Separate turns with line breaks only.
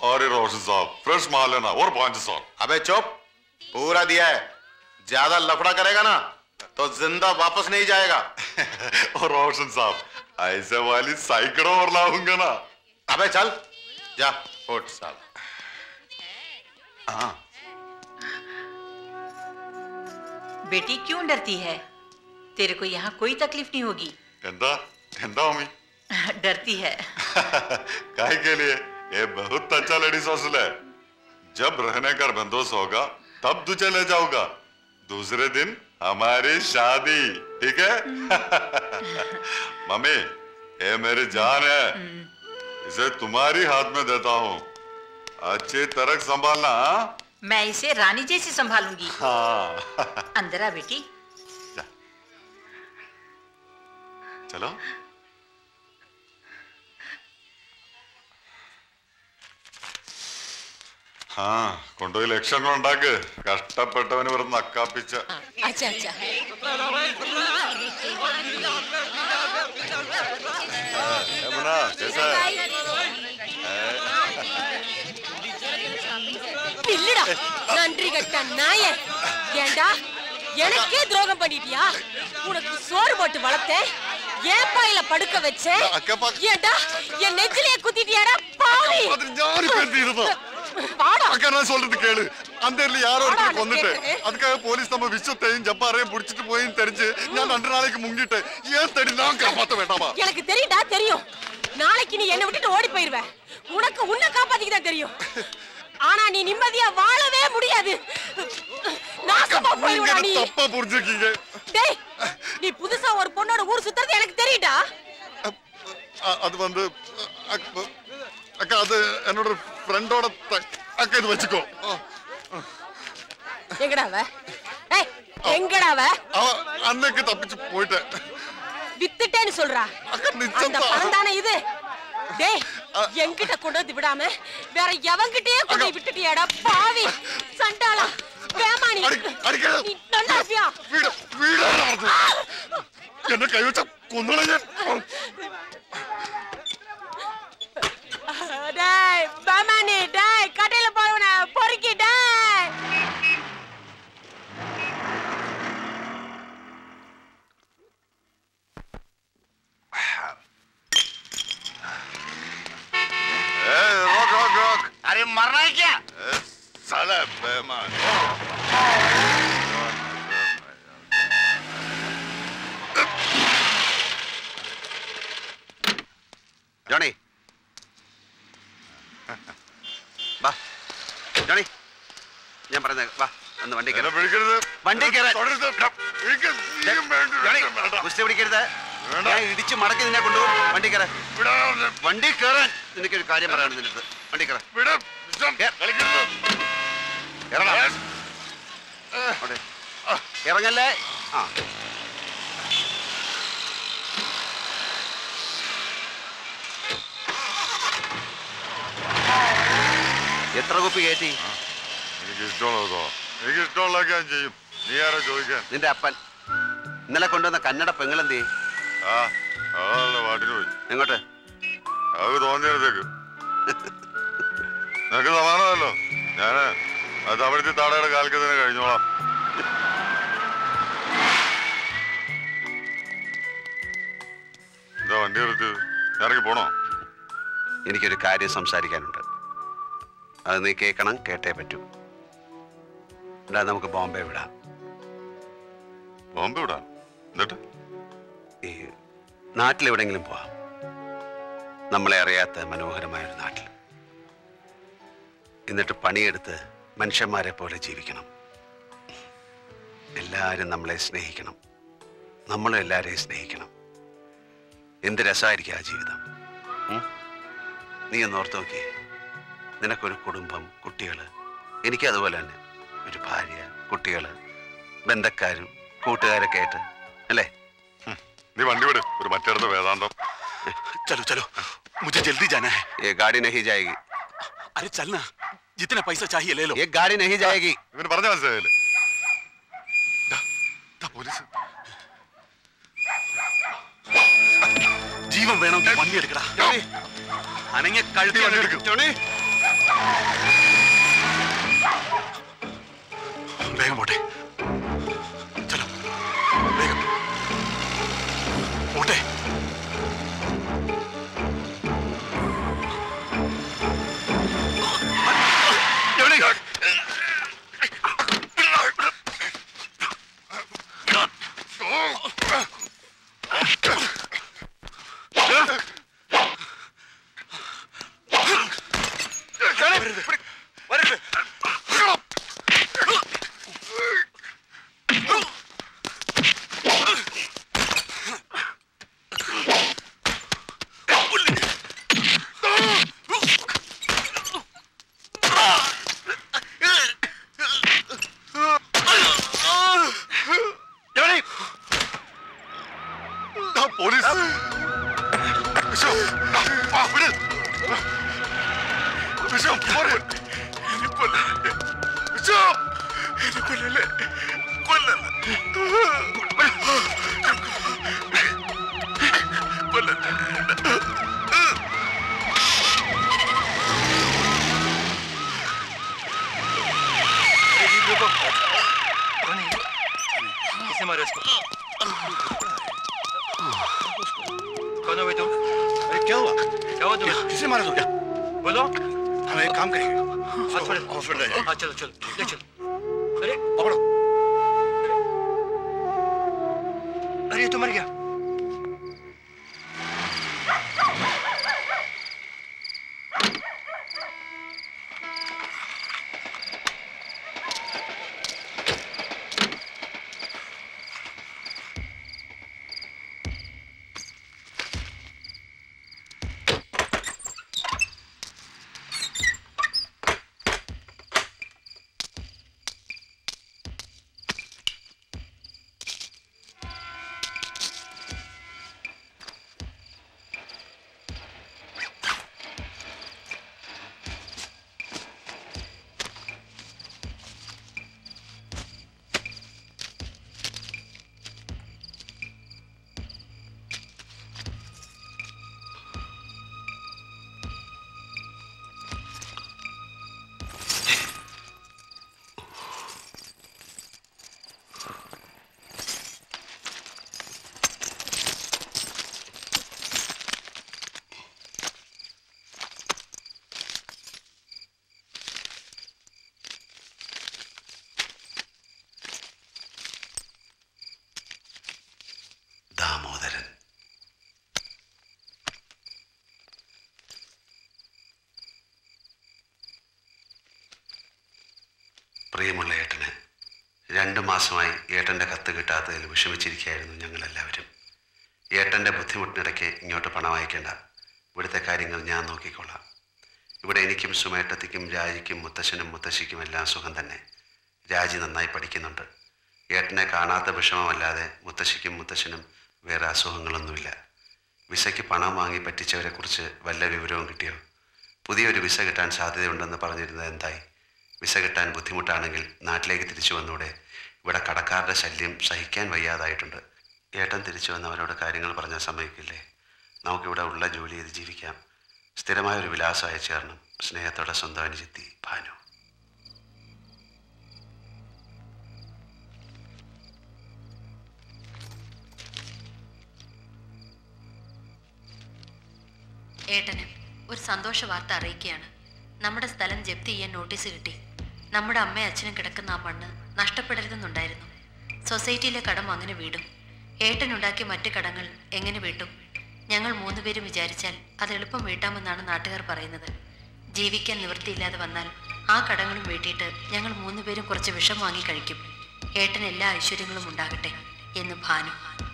और ये रोशन साहब फ्रेश माल लेना और 500।
अबे चुप, पूरा दिया है। ज्यादा लफड़ा करेगा ना तो जिंदा वापस नहीं जाएगा।
और रोशन साहब ऐसे वाली सैकड़ों और लाऊंगा ना।
अबे चल जा उठ साहब।
हाँ
बेटी क्यों डरती है? तेरे को यहाँ कोई तकलीफ नहीं होगी।
कहता कहता मम्मी
डरती है।
काहे के लिए? ये बहुत अच्छा लेडीज हॉस्टल है। जब रहने का बंदोबस्त होगा तब तुझे ले जाऊंगा। दूसरे दिन हमारी शादी, ठीक है? मम्मी ये मेरी जान है, इसे तुम्हारी हाथ में देता हूँ। अच्छी तरह संभालना।
मैं इसे रानी जैसी संभालूंगी।
हाँ।
अंदर आ बेटी।
चलो। हाँ കൊണ്ടുപോയി ലക്ഷങ്ങൾ ഉണ്ടാക്ക്. കഷ്ടപ്പെട്ടവന് വെറും നക്കാപ്പിച്ച.
अच्छा अच्छा
यमुना कैसा है?
பில்லுடா நன்றி கட்ட நாயே. ஏண்டா எனக்கே துரோகம் பண்ணிட்டியா? உனக்கு சோறு போட்டு வளர்த்தேன், ஏன் பாயில படுக்க வச்சேன். ஏண்டா என் நெஞ்சிலே குத்திட்டியாடா பாவி.
ഞാൻ சொல்றது கேளு. അന്തേരിൽ யாரോ ஒருத்தர் கொன்னுட்டு அதுக்காக போலீஸ் நம்ம விஸ்வத்தையும் ஜப்பாரையும் புடிச்சிட்டு போய் தெரிஞ்சு நான் 2 நாளைக்கு முங்கிட்டு ஏன் தேடி நான் காப்பாத்த வேண்டாமா?
எனக்கு தெரியும்டா தெரியும். நாளைக்கு நீ என்ன விட்டுட்டு ஓடி போயிருவ. உனக்கு உன்னை காப்பாத்திக்க தான் தெரியும். ஆனா நீ நிம்மதியா வாழவே முடியாது. நாசமா போய்டுவ நீ.
தப்பா புரிஞ்சுக்கீங்க.
டேய் நீ புதுசா ஒரு பொண்ணோட ஊர் சுத்துறது எனக்கு தெரியும்டா.
அது வந்து அக்கா அது என்னோட ஃப்ரெண்டோட அக்கா இது வச்சுக்கோ.
எங்கடா அவ? ஏய் எங்கடா அவ?
அவ அன்னைக்கு தப்பிச்சு போயிட்டேன்.
வித்துட்டேன்னு சொல்றா. அந்த பணம் தானே இது? டேய் என்கிட்ட கொண்டு வந்து விடாம வேற எவன்கிட்டயே கொண்டு விட்டுட்டியாடா பாவி சண்டாளா பேமானி. நீ நல்லாசியா?
என்ன கை வச்ச கொன்னுளே.
டேய் பேமானி டேய் கடையில போறவன பொறுக்கி டேய்.
रोक। अरे मरना है क्या?
साला बेईमान।
ജോണി വാ. ജോണി ഞാൻ പറഞ്ഞ വാ ഒന്ന് വണ്ടി കയറി. വണ്ടി കുസ്തി പിടിക്കരുത്. ഞാൻ ഇടിച്ച് മടക്കി നിന്നെ കൊണ്ടുപോകും. വണ്ടി കയറാൻ. വണ്ടി കയറാൻ. നിനക്കൊരു കാര്യം പറയാനുണ്ട് നിന്റെ അടുത്ത്. വണ്ടി കയറാൻ. ഇറങ്ങല്ലേ. ആ എത്ര കുപ്പി കയറ്റി?
എനിക്ക് ഇഷ്ടമുള്ളതോ? എനിക്ക് ഇഷ്ടമുള്ളതൊക്കെ ഞാൻ ചെയ്യും. നീ ആരാ ചോദിക്കാൻ?
നിന്റെ അപ്പൻ ഇന്നലെ കൊണ്ടുവന്ന കന്നഡ പെങ്ങളെന്തേ?
ആ അതല്ല പാട്ടിന് പോയി.
എങ്ങോട്ട്?
അത് തോന്നിയടുത്തേക്ക്. നിനക്ക് സമാനമല്ലോ. ഞാന് അത് അവിടുത്തെ താടയുടെ കാലത്ത് തന്നെ കഴിഞ്ഞോളാം. എന്താ വണ്ടി നിർത്തിയത്? ഇറങ്ങി പോണോ?
എനിക്കൊരു കാര്യം സംസാരിക്കാനുണ്ട്. അത് നീ കേൾക്കണം. കേട്ടേ പറ്റൂ. അല്ലാതെ നമുക്ക് ബോംബെ വിടാം.
ബോംബെ വിടാം? എന്നിട്ട്
ഈ നാട്ടിലെവിടെയെങ്കിലും പോവാം. നമ്മളെ അറിയാത്ത മനോഹരമായൊരു നാട്ടിൽ. എന്നിട്ട് പണിയെടുത്ത് മനുഷ്യന്മാരെ പോലെ ജീവിക്കണം. എല്ലാവരും നമ്മളെ സ്നേഹിക്കണം. നമ്മളും എല്ലാവരെയും സ്നേഹിക്കണം. എന്ത് രസമായിരിക്കും ആ ജീവിതം. നീ ഒന്ന് ഓർത്ത് നോക്കിയേ. നിനക്കൊരു കുടുംബം, കുട്ടികൾ. എനിക്കതുപോലെ തന്നെ ഒരു ഭാര്യ, കുട്ടികൾ, ബന്ധക്കാരും കൂട്ടുകാരൊക്കെ ആയിട്ട് അല്ലേ?
നീ വണ്ടി വിട്. ഒരു മറ്റേടത്ത് വേദാന്തം.
चलो चलो मुझे जल्दी जाना है.
ये गाड़ी नहीं जाएगी.
अरे चलना, जितना पैसा चाहिए ले लो.
ये गाड़ी नहीं जाएगी.
ഇവന് പറഞ്ഞ മനസ്സിലായില്ലേ? പോലീസ്.
ജീവൻ വേണം. വണ്ടി എടുക്കടാ.
അനങ്ങ കഴുത്തി വണ്ടി എടുക്കും.
വേഗം പോട്ടെ. ചലോ വേഗം പോട്ടെ.
ദാമോദരൻ. പ്രിയമുള്ള ഏട്ടന്, 2 മാസമായി ഏട്ടൻ്റെ കത്ത് കിട്ടാത്തതിൽ വിഷമിച്ചിരിക്കുകയായിരുന്നു ഞങ്ങളെല്ലാവരും. ഏട്ടൻ്റെ ബുദ്ധിമുട്ടിനിടയ്ക്ക് ഇങ്ങോട്ട് പണം അയക്കേണ്ട, ഇവിടുത്തെ കാര്യങ്ങൾ ഞാൻ നോക്കിക്കൊള്ളാം. ഇവിടെ എനിക്കും സുമേട്ടത്തിക്കും രാജിക്കും മുത്തശ്ശനും മുത്തശ്ശിക്കും എല്ലാം സുഖം തന്നെ. രാജി നന്നായി പഠിക്കുന്നുണ്ട്. ഏട്ടനെ കാണാത്ത വിഷമമല്ലാതെ മുത്തശ്ശിക്കും മുത്തശ്ശനും വേറെ അസുഖങ്ങളൊന്നുമില്ല. വിസയ്ക്ക് പണം വാങ്ങി പറ്റിച്ചവരെക്കുറിച്ച് വല്ല വിവരവും കിട്ടിയോ? പുതിയൊരു വിസ കിട്ടാൻ സാധ്യതയുണ്ടെന്ന് പറഞ്ഞിരുന്നത് എന്തായി? വിസ കിട്ടാൻ ബുദ്ധിമുട്ടാണെങ്കിൽ നാട്ടിലേക്ക് തിരിച്ചു വന്നൂടെ? ഇവിടെ കടക്കാരുടെ ശല്യം സഹിക്കാൻ വയ്യാതായിട്ടുണ്ട്. ഏട്ടൻ തിരിച്ചു വന്ന് അവരോട് കാര്യങ്ങൾ പറഞ്ഞാൽ സമ്മതിക്കില്ലേ? നമുക്കിവിടെ ഉള്ള ജോലി ചെയ്ത് ജീവിക്കാം. സ്ഥിരമായൊരു വിലാസം അയച്ചു തരണം. സ്നേഹത്തോടെ സ്വന്തം അനുജത്തി ഭാനു.
ഏട്ടന് ഒരു സന്തോഷ വാർത്ത അറിയിക്കുകയാണ്. നമ്മുടെ സ്ഥലം ജപ്തി ചെയ്യാൻ നോട്ടീസ് കിട്ടി. നമ്മുടെ അമ്മയും അച്ഛനും കിടക്കുന്ന ആ മണ്ണ് നഷ്ടപ്പെടരുതെന്നുണ്ടായിരുന്നു. സൊസൈറ്റിയിലെ കടം അങ്ങനെ വീടും. ഏട്ടനുണ്ടാക്കിയ മറ്റു കടങ്ങൾ എങ്ങനെ വീട്ടും? ഞങ്ങൾ 3 പേരും വിചാരിച്ചാൽ അത് എളുപ്പം വീട്ടാമെന്നാണ് നാട്ടുകാർ പറയുന്നത്. ജീവിക്കാൻ നിവൃത്തിയില്ലാതെ വന്നാൽ ആ കടങ്ങളും വീട്ടിയിട്ട് ഞങ്ങൾ 3 പേരും കുറച്ച് വിഷം വാങ്ങി കഴിക്കും. ഏട്ടന് എല്ലാ ഐശ്വര്യങ്ങളും ഉണ്ടാകട്ടെ എന്ന് ഭാനു.